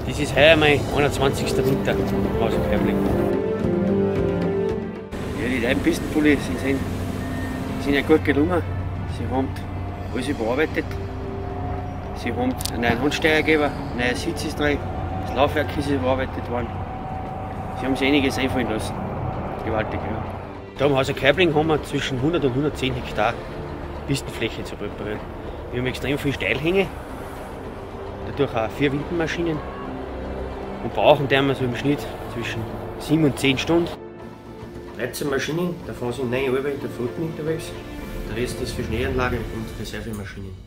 Das ist heuer mein 21. Winter im Haus Kerbling. Ja, die neuen Pistenpulli sind ja gut gelungen. Sie haben alles überarbeitet. Sie haben einen neuen Handsteuergeber, ein neuer Sitz ist drin, das Laufwerk ist überarbeitet worden. Sie haben sich einiges einfallen lassen. Gewaltig, ja. Da im Haus Kerbling haben wir zwischen 100 und 110 Hektar Pistenfläche zu präparieren. Wir haben extrem viel Steilhänge, dadurch auch 4 Windenmaschinen und brauchen wir so im Schnitt zwischen 7 und 10 Stunden. 13 Maschinen, davon sind 9 Arbeiter in der Fluten unterwegs, der Rest ist für Schneeanlage und Reservemaschinen.